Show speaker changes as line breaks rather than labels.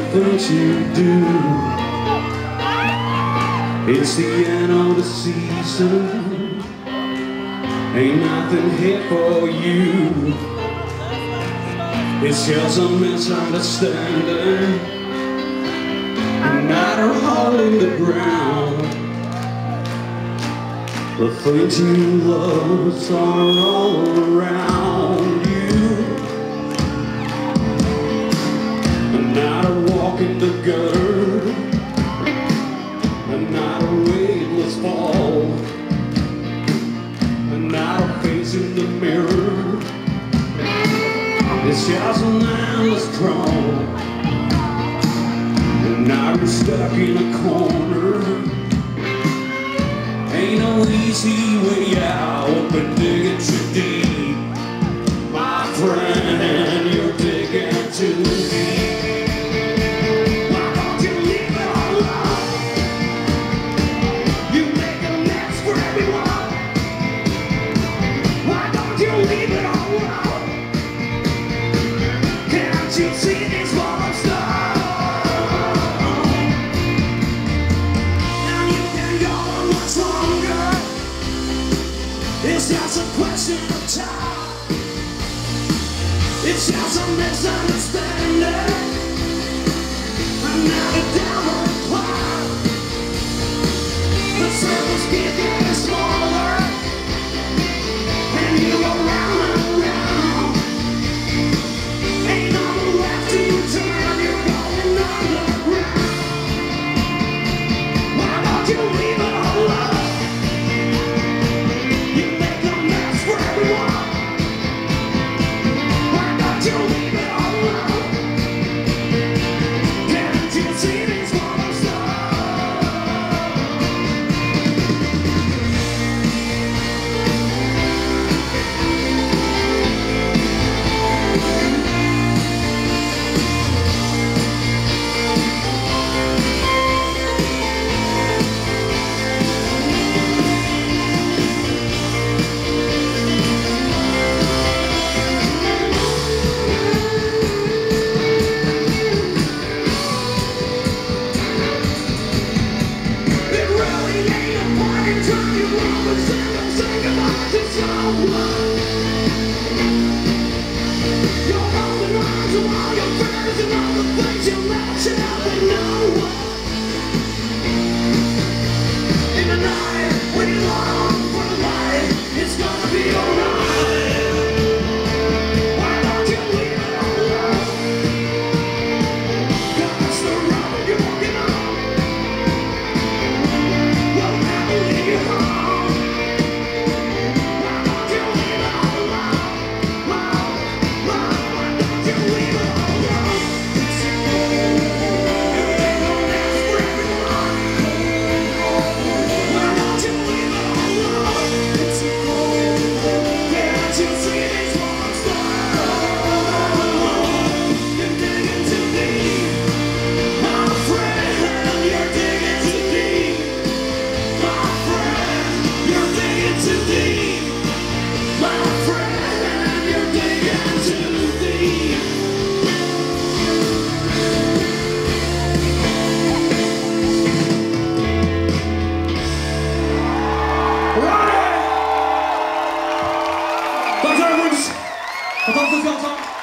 things you do. It's the end of the season, ain't nothing here for you. It's just a misunderstanding, not a hole in the ground. The things you love are all around you, and not a walk in the gutter, and not a weightless fall, and not a face in the mirror. It's just an endless crawl, and now you're stuck in a corner. Ain't no easy way out, but digging too deep, my friend, you're digging too deep. Why don't you leave it all alone? You make a mess for everyone. Why don't you leave it all alone? Can't you see this wall of stone? Now you can go on much longer. It's just a question of time. It's just a misunderstanding. I'm not a downward climb. The circles keep getting smaller, and you go round and round. Ain't no left to turn, you're going underground. Why don't you leave it all alone?
Thanks, everyone.